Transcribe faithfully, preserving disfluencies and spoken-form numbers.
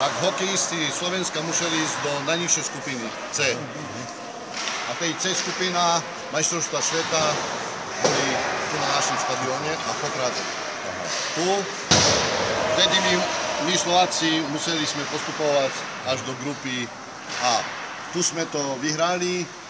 tak hokejisti Slovenska museli ísť do najnižšej skupiny C. A v tej C skupina majstrovstva sveta boli tu na našom štadióne a Poprade. Tu, vtedy my, my Slováci museli sme postupovať až do grupy A. Tu sme to vyhrali.